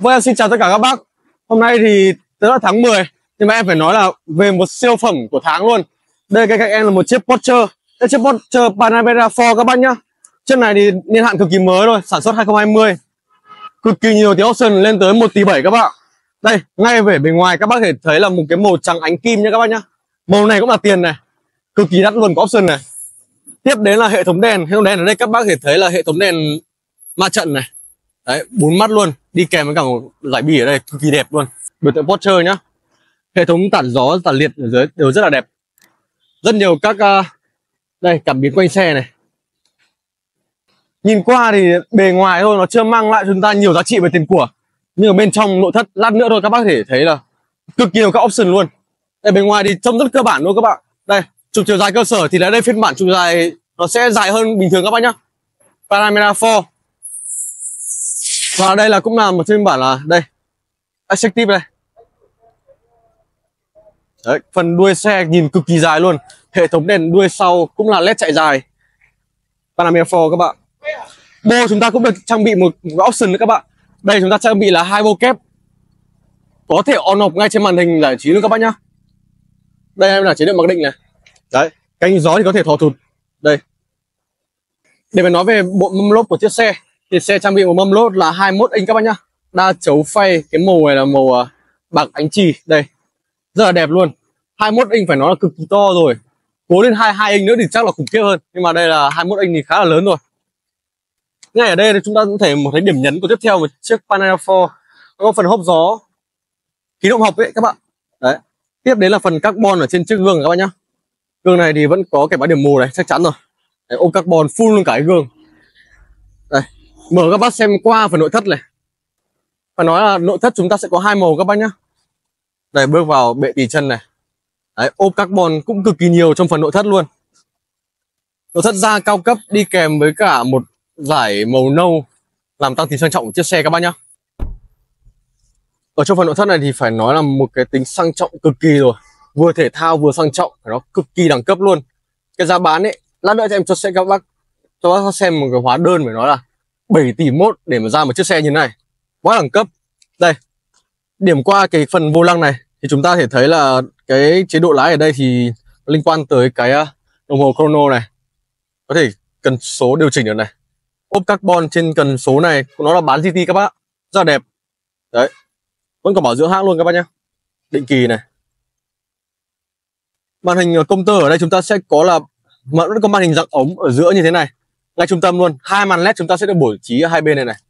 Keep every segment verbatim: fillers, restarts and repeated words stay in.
Vâng, em xin chào tất cả các bác. Hôm nay thì tới là tháng mười, nhưng mà em phải nói là về một siêu phẩm của tháng luôn. Đây cái cạnh em là một chiếc Porsche. Đây chiếc Porsche Panamera bốn các bác nhá. Chiếc này thì niên hạn cực kỳ mới thôi, sản xuất hai không hai không. Cực kỳ nhiều tiếng option lên tới một tỷ bảy các bạn. Đây, ngay về bề ngoài các bác thể thấy là một cái màu trắng ánh kim nha các bác nhá. Màu này cũng là tiền này. Cực kỳ đắt luôn, có option này. Tiếp đến là hệ thống đèn. Hệ thống đèn ở đây các bác thể thấy là hệ thống đèn ma trận này. Đấy, bốn mắt luôn, đi kèm với cả một giải bì ở đây cực kỳ đẹp luôn. Biểu tượng Porsche nhá. Hệ thống tản gió, tản liệt ở dưới đều rất là đẹp. Rất nhiều các uh, đây, cảm biến quanh xe này. Nhìn qua thì bề ngoài thôi, nó chưa mang lại cho chúng ta nhiều giá trị về tiền của. Nhưng ở bên trong nội thất lát nữa thôi các bác có thể thấy là cực kỳ nhiều các option luôn. Đây, bề ngoài thì trông rất cơ bản luôn các bạn. Đây, trục chiều dài cơ sở thì là đây phiên bản trục dài nó sẽ dài hơn bình thường các bác nhá. Panamera bốn. Và đây là cũng là một phiên bản là đây Executive đây. Đấy, phần đuôi xe nhìn cực kỳ dài luôn. Hệ thống đèn đuôi sau cũng là led chạy dài. Panamera bốn các bạn. Bô chúng ta cũng được trang bị một, một option nữa các bạn. Đây chúng ta trang bị là hai bô kép, có thể on off ngay trên màn hình giải trí luôn các bác nhá. Đây em là chế độ mặc định này. Đấy, cánh gió thì có thể thò thụt. Đây. Để mà nói về bộ mâm lốp của chiếc xe thì xe trang bị một mâm lốp là hai mươi mốt inch các bác nhá. Đa chấu phay, cái màu này là màu uh, bạc ánh chì. Đây, rất là đẹp luôn. Hai mươi mốt inch phải nói là cực kỳ to rồi. Cố lên hai mươi hai inch nữa thì chắc là khủng khiếp hơn. Nhưng mà đây là hai mươi mốt inch thì khá là lớn rồi. Ngay ở đây thì chúng ta cũng thể một cái điểm nhấn của tiếp theo một chiếc Panamera bốn. Có phần hốc gió khí động học ấy các bạn. Đấy. Tiếp đến là phần carbon ở trên chiếc gương các bạn nhá. Gương này thì vẫn có cái báo điểm mù này, chắc chắn rồi. Đấy, ôm carbon full luôn cả cái gương. Đây, mở các bác xem qua phần nội thất này. Phải nói là nội thất chúng ta sẽ có hai màu các bác nhá. Đây, bước vào bệ tì chân này. Đấy, ốp carbon cũng cực kỳ nhiều trong phần nội thất luôn. Nội thất da cao cấp đi kèm với cả một dải màu nâu làm tăng tính sang trọng của chiếc xe các bác nhá. Ở trong phần nội thất này thì phải nói là một cái tính sang trọng cực kỳ rồi. Vừa thể thao vừa sang trọng, nó cực kỳ đẳng cấp luôn. Cái giá bán ấy, lát nữa cho em cho xe các bác cho bác xem một cái hóa đơn phải nói là bảy tỷ mốt để mà ra một chiếc xe như thế này. Quá đẳng cấp. Đây. Điểm qua cái phần vô lăng này thì chúng ta thể thấy là cái chế độ lái ở đây thì liên quan tới cái đồng hồ chrono này. Có thể cần số điều chỉnh được này. Ốp carbon trên cần số này, nó là bán giê tê các bác. Rất là đẹp. Đấy. Vẫn còn bảo dưỡng hãng luôn các bác nhé. Định kỳ này. Màn hình công tơ ở đây chúng ta sẽ có là vẫn có màn hình dạng ống ở giữa như thế này. Ngay trung tâm luôn. Hai màn led chúng ta sẽ được bố trí ở hai bên này này.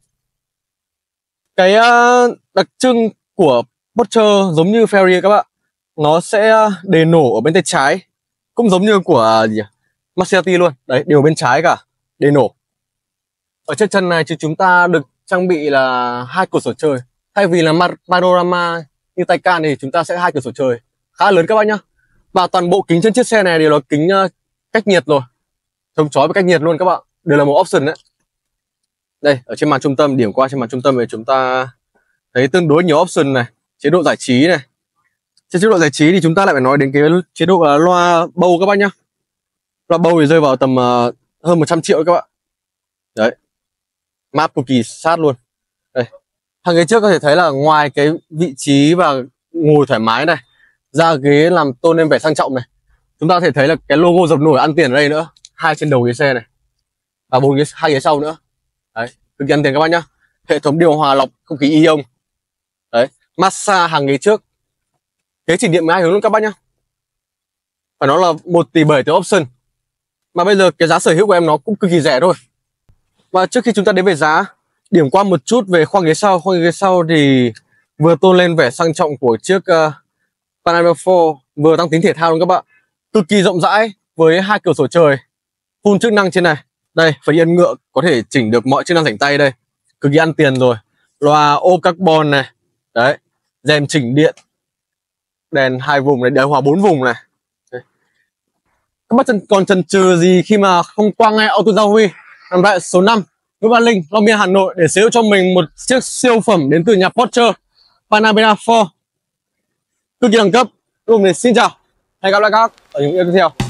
Cái đặc trưng của Porsche giống như Ferrari các bạn, nó sẽ đề nổ ở bên tay trái, cũng giống như của gì Maserati luôn. Đấy, đều bên trái cả, đề nổ. Ở chiếc chân này thì chúng ta được trang bị là hai cửa sổ trời. Thay vì là panorama như Taycan thì chúng ta sẽ hai cửa sổ trời khá lớn các bác nhá. Và toàn bộ kính trên chiếc xe này đều là kính cách nhiệt rồi, chống chói với cách nhiệt luôn các bạn. Đều là một option đấy. Đây, ở trên màn trung tâm, điểm qua trên màn trung tâm thì chúng ta thấy tương đối nhiều option này. Chế độ giải trí này. Trên chế độ giải trí thì chúng ta lại phải nói đến cái chế độ uh, loa bầu các bác nhá. Loa bầu thì rơi vào tầm uh, hơn một trăm triệu các bạn. Đấy. Map cực kỳ sát luôn. Đây. Hàng ghế trước có thể thấy là ngoài cái vị trí và ngồi thoải mái này, ra ghế làm tôn lên vẻ sang trọng này. Chúng ta có thể thấy là cái logo dập nổi ăn tiền ở đây nữa. Hai trên đầu ghế xe này. Và bốn ghế, hai ghế sau nữa. Đấy, cực kỳ ăn tiền các bác nhá. Hệ thống điều hòa lọc không khí ion. Đấy, massage hàng ghế trước. Ghế chỉnh điện mười hai hướng luôn các bác nhá. Phải nói là một tỷ bảy từ option. Mà bây giờ cái giá sở hữu của em nó cũng cực kỳ rẻ thôi. Và trước khi chúng ta đến về giá, điểm qua một chút về khoang ghế sau. Khoang ghế sau thì vừa tôn lên vẻ sang trọng của chiếc uh, Panamera bốn, vừa tăng tính thể thao luôn các bạn. Cực kỳ rộng rãi với hai cửa sổ trời, full chức năng trên này. Đây, phần yên ngựa có thể chỉnh được mọi chức năng rảnh tay đây. Cực kỳ ăn tiền rồi. Loa ốp carbon này. Đấy, rèm chỉnh điện. Đèn hai vùng này, điều hòa bốn vùng này. Đấy. Các bác còn chần chừ gì khi mà không qua ngay AutoZawi nằm tại số năm Nguyễn Văn Linh, Long Biên, Hà Nội để sở hữu cho mình một chiếc siêu phẩm đến từ nhà Porsche Panamera bốn. Cực kỳ đẳng cấp. Luôn mình xin chào. Hẹn gặp lại các bác ở những video tiếp theo.